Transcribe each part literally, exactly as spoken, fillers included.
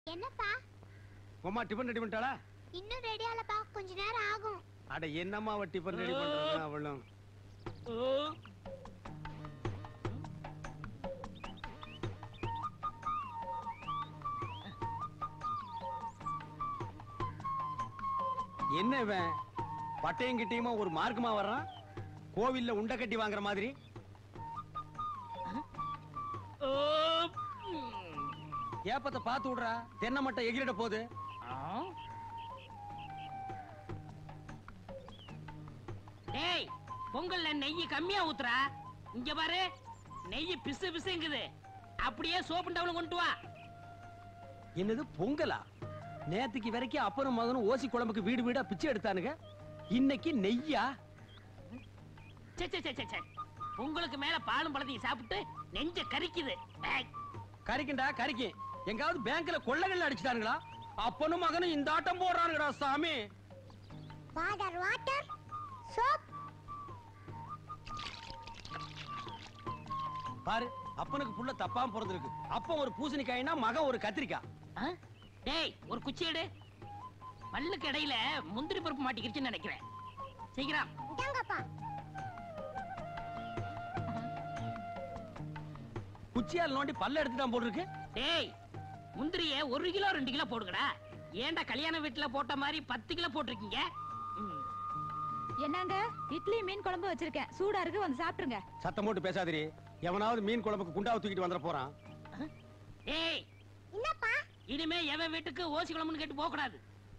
என்னப்பா அம்மா tiffin ready பண்ணிட்டாளா? இன்னும் ரெடி ஆலப்பா, கொஞ்ச நேரம் ஆகும். அட என்னம்மா அவ டிபன் ரெடி பண்றா அவளும். என்ன இவன் பட்டையும் கிட்டியுமா ஒரு மார்க்கமா வர்றான்? கோவில்ல உண்டை கட்டி வாங்குற மாதிரி. ஏப்பத்தை பார்த்து விடுறா, தென்னை மட்டை எகிரிட போகுது. டேய், பொங்கல்ல நெய் கம்மியா ஊத்துறா. இங்க பாரு, நெய் பிசு பிசுங்குது. அப்படியே சோப்பு டவுன் கொண்டு வா. என்னது பொங்கலா? நேத்துக்கு வரைக்கும் அப்பனும் மகனும் ஓசி குழம்புக்கு வீடு வீடா பிச்சை எடுத்தானுங்க. இன்னைக்கு நெய்யா? சே சே சே சே, பொங்கலுக்கு மேல பாலும் பழத்தையும் சாப்பிட்டு நெஞ்ச கரிக்குது. கரிக்கண்டா கரிக்கு. எங்காவது பேங்க்ல கொள்ளைகள் அடிச்சுட்டானுங்களா? அப்பனும் மகனும் இந்த ஆட்டம் போடுறானுங்கடா சாமி. Water water soap. பாரு, அப்பனுக்கு புள்ள தப்பாம பிறந்திருக்கு. அப்பன் ஒரு பூசணிக்காய்னா மகன் ஒரு கத்திரிக்காய். டேய், ஒரு குச்சி எடு. பல்லுக்கு இடையில முந்திரி பருப்பு மாட்டிக்கிடுச்சுன்னு நினைக்கிறேன். சீக்கிரம் இந்தாங்கப்பா. குச்சியால் நோண்டி பல்ல எடுத்துட்டான் போல் இருக்கு. டேய், முந்திரிய ஒரு கிலோ ரெண்டு கிலோ போடுங்கடா. ஏன்டா கல்யாண வீட்டுல போட்ட மாதிரி பத்து கிலோ போட்டிருக்கீங்க? என்னங்க, இட்லி மீன் குழம்பு வச்சிருக்கேன், சூடா இருக்கு, வந்து சாப்பிட்டுருங்க. சத்தம் போட்டு பேசாதீரி. எவனாவது மீன் குழம்புக்கு குண்டாவை தூக்கிட்டு வந்துட போறான். டேய், என்னப்பா? இனிமே எவன் வீட்டுக்கு ஓசி குழம்புன்னு கேட்டு போக கூடாது.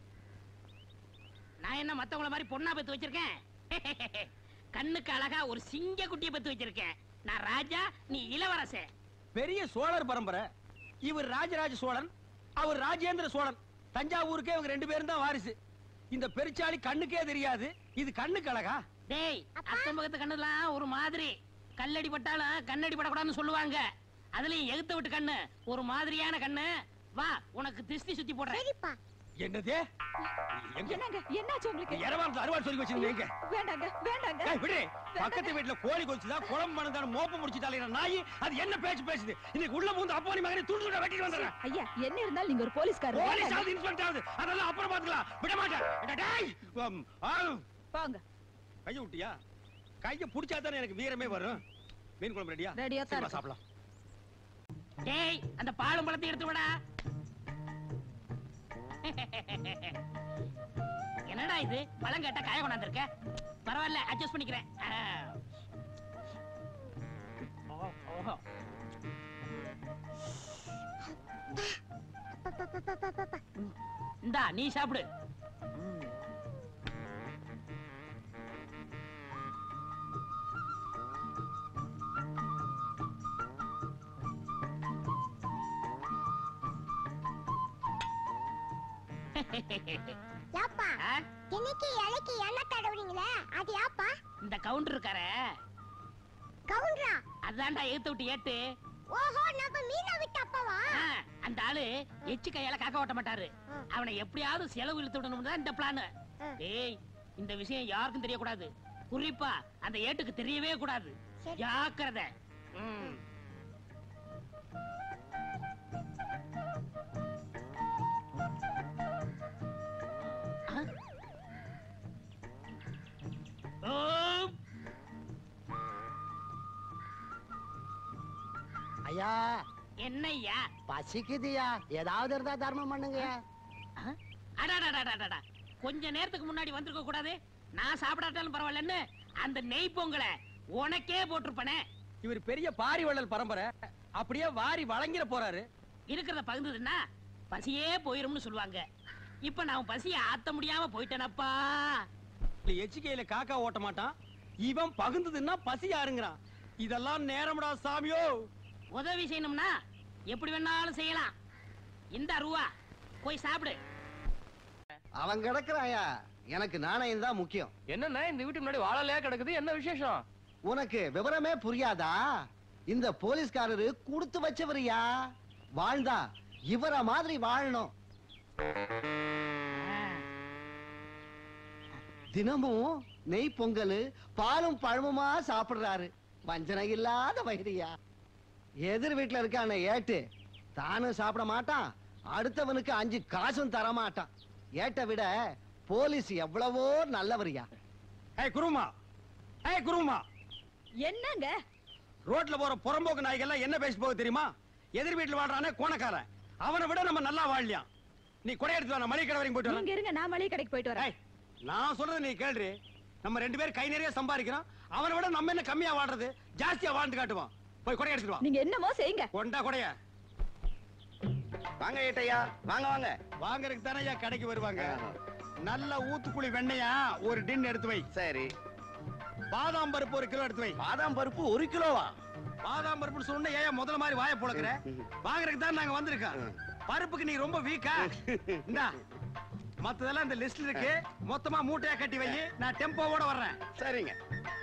நான் என்ன மத்தவங்கள மாதிரி பொண்ணா பெத்து வச்சிருக்கேன்? கண்ணுக்கு அழகா ஒரு சிங்க குட்டியை பெத்து வச்சிருக்கேன். நான் ராஜா, நீ இளவரசே. பெரிய சோழர் பரம்பரை. இவர் ராஜராஜ சோழன், அவர் ராஜேந்திர சோழன். தஞ்சாவூருக்கே இவங்க ரெண்டு பேரும் தான் வாரிசு. இந்த பெருச்சாளி கண்ணுக்கே தெரியாது. இது கண்ணுக்கு அழகா? டேய், அக்கம் பக்கத்து கண்ணுலாம் ஒரு மாதிரி. கல்லடி பட்டாலும் கண்ணடி படக்கூடாதுன்னு சொல்லுவாங்க. அதுலயும் எகுத்த விட்டு கண்ணு ஒரு மாதிரியான கண்ணு. வா, உனக்கு திஷ்டி சுத்தி போடுறேன். சரிப்பா. என்னது? என்னங்க, என்னாச்சு உங்களுக்கு? இரவாந்து அறுவாள் சொல்லி வச்சிருந்தீங்க. வேண்டாங்க வேண்டாங்க. ஏய் விடு. பக்கத்து வீட்ல கோழி கொல்ச்சுதா, குழம்பு பண்ணதான மோப்ப முடிச்சிட்டாலே நாய். அது என்ன பேச்சு பேசுது? இன்னைக்கு உள்ள பூந்து அப்பா நீ மகனை துண்டு துண்டா வெட்டிட்டு வந்தறேன். ஐயா, என்ன இருந்தாலும் நீங்க ஒரு போலீஸ்காரர். போலீஸ் ஆது இன்ஸ்பெக்டர் ஆது. அதெல்லாம் அப்புறம் பாத்துக்கலாம். விட மாட்டேன். டேய், வாங்க. கைய விட்டியா? கைய புடிச்சா தானே எனக்கு வீரமே வரும். மீன் குழம்பு ரெடியா? ரெடியா தான் இருக்கு. சாப்பிடலாம். டேய், அந்த பாலும் பழத்தை எடுத்து விடா. என்னடா இது, பழம் கேட்டா காய கொண்டாந்துருக்க. பரவாயில்ல, அட்ஜஸ்ட் பண்ணிக்கிறேன். இந்தா, நீ சாப்பிடு. யாப்பா, இன்னைக்கு இலைக்கு எண்ணெய் தடவுறீங்களே, அது யாப்பா? இந்த கவுண்டர் இருக்காரே, கவுண்டரா? அதான்டா ஏத்து விட்டு ஏட்டு. ஓஹோ, நம்ம மீனா விட்டு அப்பாவா? அந்த ஆளு எச்சு கையால காக்க ஓட்ட மாட்டாரு. அவனை எப்படியாவது செலவு இழுத்து விடணும் தான் இந்த பிளான். டேய், இந்த விஷயம் யாருக்கும் தெரியக்கூடாது. குறிப்பா அந்த ஏட்டுக்கு தெரியவே கூடாது. ஜாக்கிரதை. ஐயா, என்னய்யா? பசிக்குதுயா, ஏதாவது இருந்தா தர்மம் பண்ணுங்க. அடாடாடாடாடா, கொஞ்ச நேரத்துக்கு முன்னாடி வந்திருக்க கூடாது? நான் சாப்பிடாட்டாலும் பரவாயில்லன்னு அந்த நெய் பொங்கலை உனக்கே போட்டிருப்பனே. இவர் பெரிய பாரி வள்ளல் பரம்பரை. அப்படியே வாரி வழங்கிட போறாரு. இருக்கிறத பகிர்ந்ததுன்னா பசியே போயிரும்னு சொல்லுவாங்க. இப்ப நான் பசிய ஆத்த முடியாம போயிட்டேனப்பா. எச்சிக்கையில காக்கா ஓட்ட மாட்டான். இவன் பகுந்ததுன்னா பசி யாருங்கிறான். இதெல்லாம் நேரம்டா சாமியோ. உதவி செய்யணும்னா எப்படி வேணாலும் செய்யலாம். இந்த ரூவா போய் சாப்பிடு. அவன் கிடக்குறாயா, எனக்கு நாணயம் தான் முக்கியம். என்னன்னா இந்த வீட்டு முன்னாடி வாழலையா கிடக்குது, என்ன விசேஷம்? உனக்கு விவரமே புரியாதா? இந்த போலீஸ்காரரு கொடுத்து வச்சவரியா. வாழ்ந்தா இவர மாதிரி வாழணும். தினமும் நெய் பொங்கல் பாலும் பழமுமா சாப்பிடுறாரு. வஞ்சனை இல்லாத வயிறியா. எதிர் வீட்டுல இருக்கான ஏட்டு தானும் சாப்பிட மாட்டான், அடுத்தவனுக்கு அஞ்சு காசும் தரமாட்டான். ஏட்ட விட போலீஸ் எவ்வளவோ நல்லவரியா. ஏய் குருமா, ஏய் குருமா, என்னங்க ரோட்ல போற புறம்போக்கு நாய்கள்லாம் என்ன பேசி போக தெரியுமா? எதிர் வீட்டுல வாழ்றானே கோணக்காரன், அவனை விட நம்ம நல்லா வாழலாம். நீ கொடை எடுத்து வா, நான் மளிகை கடை வரைக்கும் போயிட்டு வரேன். நீங்க இருங்க, நான் மளிகை கடைக்கு போயிட்டு வரேன். ஏய், நான் சொல்றது நீ கேள்றி. நம்ம ரெண்டு பேரும் கை நிறைய சம்பாதிக்கிறோம், அவனை விட நம்ம என்ன கம்மியா வாழ்றது, ஜாஸ்தியா வாழ்ந்து காட்டுவான். போய் கொடை எடுத்துட்டு வா. நீங்க என்னமோ செய்யுங்க. கொண்டா கொடைய. வாங்க ஏட்டையா, வாங்க வாங்க. வாங்கறதுக்கு தானே ஐயா கடைக்கு வருவாங்க. நல்ல ஊத்துக்குழி வெண்ணையா ஒரு டின் எடுத்து வை. சரி. பாதாம் பருப்பு ஒரு கிலோ எடுத்து வை. பாதாம் பருப்பு ஒரு கிலோவா? பாதாம் பருப்பு சொன்ன ஏன் முதல்ல மாதிரி வாயை புழக்கிற? வாங்குறதுக்கு தான் நாங்க வந்திருக்கோம். பருப்புக்கு நீ ரொம்ப வீக்கா? இந்தா மத்ததெல்லாம் இந்த லிஸ்ட்ல இருக்கு, மொத்தமா மூட்டையா கட்டி வை. நான் டெம்போவோட வர்றேன். சரிங்க.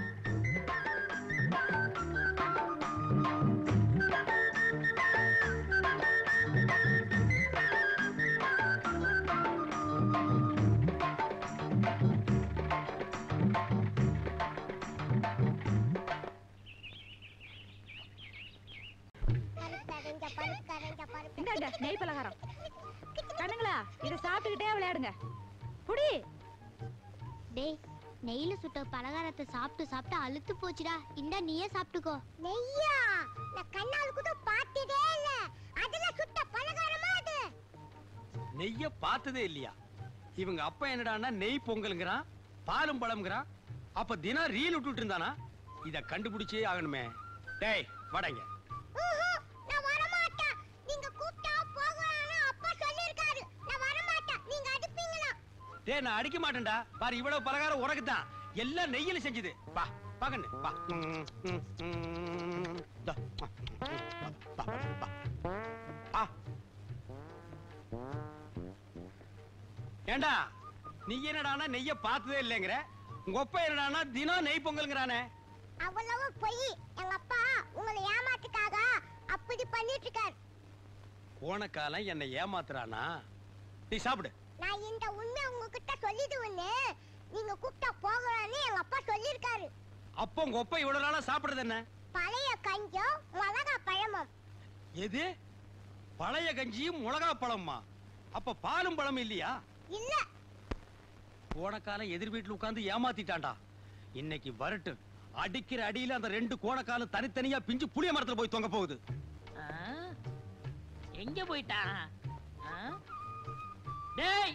இந்தாங்க நெய் பலகாரம். கண்ணுங்களா, இத சாப்பிட்டுக்கிட்டே விளையாடுங்க. குடி. டேய், நெய்ல சுட்ட பலகாரத்தை சாப்பிட்டு சாப்பிட்டு அழுத்து போச்சுடா. இந்த நீயே சாப்பிட்டுக்கோ. நெய்யா? நான் கண்ணால கூட பார்த்ததே இல்ல. அதுல சுட்ட பலகாரமா அது? நெய்ய பார்த்ததே இல்லையா? இவங்க அப்பா என்னடான்னா நெய் பொங்கல்ங்கறான், பாலும் பழம்ங்கறான். அப்ப தினம் ரீல் விட்டுட்டு இருந்தானா? இத கண்டுபிடிச்சே ஆகணுமே. டேய் வாடங்க. நான் வர மாட்டேன். நீங்க கூப்பிட்டா போகலாம்னு அப்பா சொல்லிருக்காரு. நான் வர மாட்டேன். நீங்க அடிப்பீங்களா? டேய் நான் அடிக்க மாட்டேன்டா. பாரு இவ்வளவு பலகாரம் உனக்கு தான். எல்லாம் நெய்யில செஞ்சது. வா பாக்கண்ணு வா. தா. வா வா. ஆ. ஏண்டா நீ என்னடானா நெய்ய பார்த்ததே இல்லங்கற, உங்க அப்பா என்னடானா தினம் நெய் பொங்கல்ங்கறானே? அவ்வளவு பொய். எங்க அப்பா உங்களை ஏமாத்துக்காக அப்படி பண்ணிட்டு இருக்காரு. போன காலம் என்ன ஏமாத்துறானா? நீ சாப்பிடு. நான் இந்த உண்மை உங்ககிட்ட சொல்லிடுவேன்னு நீங்க கூப்பிட்டா போகலாம்னு எங்க அப்பா சொல்லிருக்காரு. அப்போ உங்க அப்பா இவ்வளவு நாளா சாப்பிடுறது என்ன? பழைய கஞ்சம் மிளகா பழமும். எது? பழைய கஞ்சியும் மிளகா பழமா? அப்ப பாலும் பழம் இல்லையா? இல்ல. போன காலம் எதிர் வீட்டுல உட்கார்ந்து ஏமாத்திட்டான்டா. இன்னைக்கு வரட்டு அடிக்கிற அடியில அந்த ரெண்டு கோணக்காலம் தனித்தனியா பிஞ்சு புளிய மரத்துல போய் தொங்க போகுது. ஆ? எங்க போயிட்டான்? ஆ? டேய்,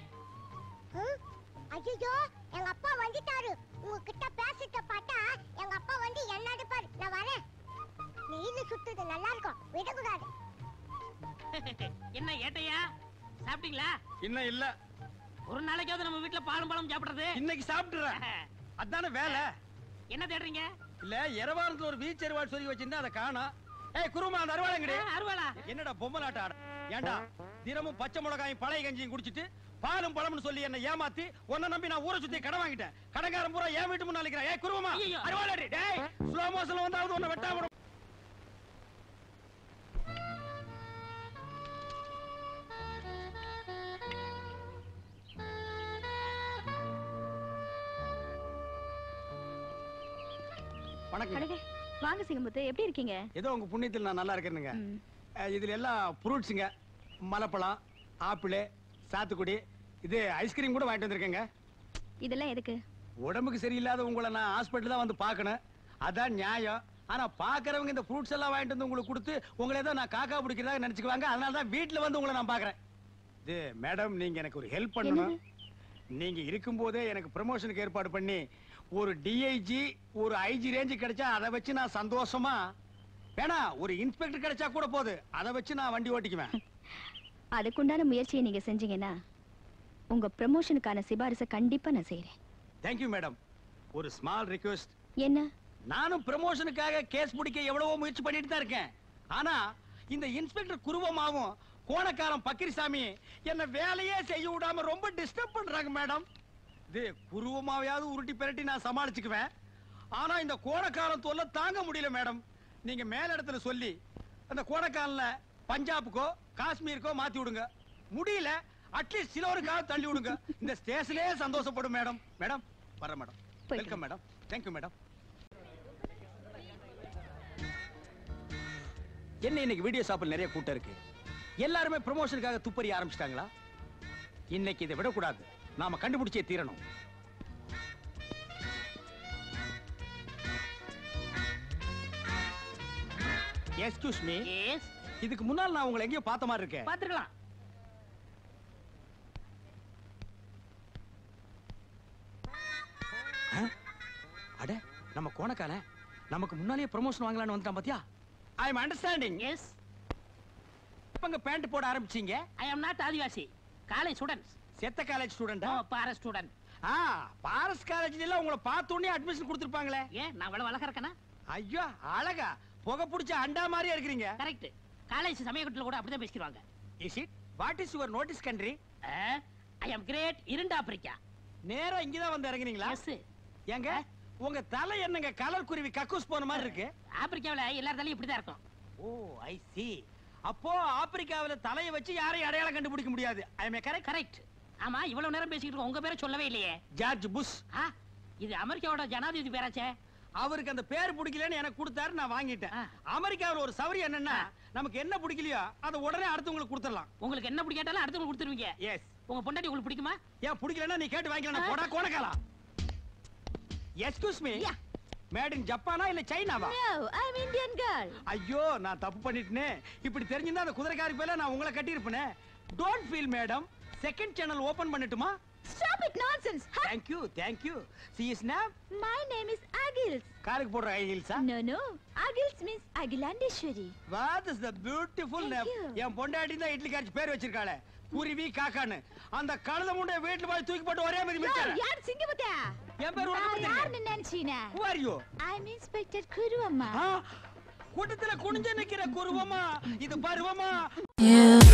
ஐயோ, எங்க அப்பா வந்துட்டாரு. உங்ககிட்ட பேசிட்ட பார்த்தா எங்க அப்பா வந்து என்ன அடிப்பாரு. நான் வரேன். நெய்ல சுட்டுது நல்லா இருக்கும், விடக்கூடாது. என்ன ஏட்டையா, சாப்பிட்டீங்களா? இன்னும் இல்ல. ஒரு நாளைக்காவது நம்ம வீட்டுல பாலும் பழம் சாப்பிடுறது. இன்னைக்கு சாப்பிட்டுறேன். அதான வேலை. என்ன தேடுறீங்க? இல்ல எரவாரத்துல ஒரு வீச் அருவாள் சொல்லி வச்சிருந்தா அதை காணோம். ஏய் குருமா, அந்த அருவாளங்கடி. அருவாளா? என்னடா பொம்மலாட்ட ஆட? ஏண்டா தினமும் பச்சை மிளகாயும் பழைய கஞ்சியும் குடிச்சிட்டு பாலும் பழம்னு சொல்லி என்ன ஏமாத்தி உன்னை நம்பி நான் ஊரை சுத்தி கடன் வாங்கிட்டேன். கடங்காரன் பூரா ஏன் வீட்டு முன்னால நிக்கிறேன். ஏய் குருமா, அருவாளடி. டேய் ஸ்லோ மோஷன்ல வந்தாவது உன்னை வெட்டாம விட. வணக்கம். வாங்க சிங்கமுத்து, எப்படி இருக்கீங்க? ஏதோ உங்க புண்ணியத்தில் நான் நல்லா இருக்கேனுங்க. இதுல எல்லாம் ஃப்ரூட்ஸுங்க, மலைப்பழம், ஆப்பிள், சாத்துக்குடி, இது ஐஸ்கிரீம் கூட வாங்கிட்டு வந்திருக்கேங்க. இதெல்லாம் எதுக்கு? உடம்புக்கு சரியில்லாத உங்களை நான் ஹாஸ்பிட்டல் தான் வந்து பார்க்கணும், அதான் நியாயம். ஆனா பாக்குறவங்க இந்த ஃப்ரூட்ஸ் எல்லாம் வாங்கிட்டு வந்து உங்களுக்கு கொடுத்து உங்களை ஏதோ நான் காக்கா பிடிக்கிறதா நினைச்சுக்குவாங்க. அதனால தான் வீட்டுல வந்து உங்களை நான் பாக்குறேன். இது மேடம், நீங்க எனக்கு ஒரு ஹெல்ப் பண்ணணும். நீங்க இருக்கும் போதே எனக்கு ப்ரமோஷனுக்கு ஏற்பாடு பண்ணி ஒரு டிஐஜி ஒரு ஐஜி ரேஞ்சு கிடைச்சா அதை வச்சு நான் சந்தோஷமா, வேணா ஒரு இன்ஸ்பெக்டர் கிடைச்சா கூட போகுது, அதை வச்சு நான் வண்டி ஓட்டிக்குவேன். அதுக்குண்டான முயற்சியை நீங்க செஞ்சீங்கன்னா உங்க ப்ரமோஷனுக்கான சிபாரிசை கண்டிப்பா நான் செய்யறேன். Thank you madam. ஒரு ஸ்மால் ரிக்வெஸ்ட். என்ன? நானும் ப்ரமோஷனுக்காக கேஸ் முடிக்க எவ்வளவோ முயற்சி பண்ணிட்டு தான் இருக்கேன். ஆனா இந்த இன்ஸ்பெக்டர் குருவமாவும் கோணக்காரன் பக்கிரிசாமி என்ன வேலையே செய்ய விடாம ரொம்ப டிஸ்டர்ப் பண்றாங்க மேடம். இது குருவமாவையாவது உருட்டி பெரட்டி நான் சமாளிச்சுக்குவேன். ஆனா இந்த கோணக்காரன் தொல்லை தாங்க முடியல மேடம். நீங்க மேல இடத்துல சொல்லி அந்த கோணக்காரன்ல பஞ்சாபுக்கோ காஷ்மீருக்கோ மாத்தி விடுங்க. முடியல அட்லீஸ்ட் சிலோருக்காக தள்ளி விடுங்க. இந்த ஸ்டேஷனே சந்தோஷப்படும் மேடம். மேடம் வர madam. Welcome madam. Thank you madam. என்ன இன்னைக்கு வீடியோ ஷாப்பில் நிறைய கூட்டம் இருக்கு. எல்லாருமே ப்ரமோஷனுக்காக துப்பறி ஆரம்பிச்சிட்டாங்களா? இன்னைக்கு இதை விடக்கூடாது, நாம கண்டுபிடிச்சே தீரணும். Excuse me. எஸ், இதுக்கு முன்னால் நான் உங்களை எங்கேயோ பார்த்த மாதிரி இருக்கேன். பாத்துக்கலாம். அட, நம்ம கோணக்கால நமக்கு முன்னாலேயே ப்ரமோஷன் வாங்கலாம்னு வந்துட்டான் பாத்தியா? I am understanding. எஸ், எப்பங்க பேண்ட் போட ஆரம்பிச்சீங்க? ஐ அம் நாட் ஆதிவாசி, காலேஜ் ஸ்டூடண்ட்ஸ். செத்த காலேஜ் ஸ்டூடெண்டா? நோ, பாரஸ் ஸ்டூடண்ட். ஆ, பாரஸ் காலேஜ்ல எல்லாம் உங்களை பார்த்த உடனே அட்மிஷன் கொடுத்திருப்பாங்களே. ஏன் நான் அவ்வளவு அழகா இருக்கேனா? ஐயோ, அழகா புகை பிடிச்ச அண்டா மாதிரியா இருக்கீங்க. கரெக்ட். காலேஜ் சமயக்கட்டுல கூட அப்படிதான் பேசிடுவாங்க. Is it? What is your notice country? I am great இரண்டு ஆப்பிரிக்கா. நேரா இங்கதான் வந்து இறங்குனீங்களா? எஸ். ஏங்க, உங்க தலை என்னங்க கலர் குருவி கக்கூஸ் போன மாதிரி இருக்கு? ஆப்பிரிக்காவுல எல்லாத்தாலையும் இப்படிதான் இருக்கும். ஓ, ஐ see. அப்போ ஆப்பிரிக்காவுல தலையை வச்சு யாரையும் அடையாளம் கண்டுபிடிக்க முடியாது. I am correct? கரெக்ட். ஆமா, இவ்வளவு நேரம் பேசிக்கிட்டு இருக்கோம், உங்க பேரை சொல்லவே இல்லையே. George Bush. ஆ, இது அமெரிக்காவோட ஜனாதிபதி பேராச்சே. அவருக்கு அந்த பேர் பிடிக்கலன்னு எனக்கு கொடுத்தாரு, நான் வாங்கிட்டேன். ஆ. அமெரிக்காவுல ஒரு சவரி என்னன்னா, நமக்கு என்ன பிடிக்கலையோ அதை உடனே அடுத்தவங்களுக்கு கொடுத்துடலாம். உங்களுக்கு என்ன பிடிக்காட்டாலும் அடுத்தவங்க கொடுத்துருவீங்க. எஸ். உங்க பொண்டாட்டி உங்களுக்கு பிடிக்குமா? ஏன் பிடிக்கலன்னா நீ கேட்டு வாங்கிக்கலாம். போடா கோணக்காலா. Excuse me. Yeah. Made in ஜப்பானா இல்ல சைனாவா? No, I'm Indian girl. ஐயோ, நான் தப்பு பண்ணிட்டேனே. இப்படி தெரிஞ்சிருந்தா அந்த குதிரைக்காரி பேல நான் உங்களை கட்டி இருப்பேனே. Don't feel madam. Second channel open பண்ணட்டுமா? Stop it nonsense. Ha! Thank you, thank you. See his name? My name is Agils. காருக்கு போடுற ஹை ஹீல்ஸா? No, no. Agils means Agilandeshwari. What is the beautiful Thank name? you. என் பொண்டாட்டி தான் இட்லி காய்ச்சி பேர் வச்சிருக்காளே, குருவி காக்கான்னு. அந்த கழுத முண்டை வீட்டுல போய் தூக்கி போட்டு ஒரே மாதிரி Yo, மிச்சாரு. yaar Singapore. என் பேர் உனக்கு நான் யார் தெரியும். நினைச்சீனா? Who are you? I'm Inspector Kuruamma. ஆ, கூட்டத்துல குனிஞ்சு நிக்கிற குருவமா, இது பருவமா? You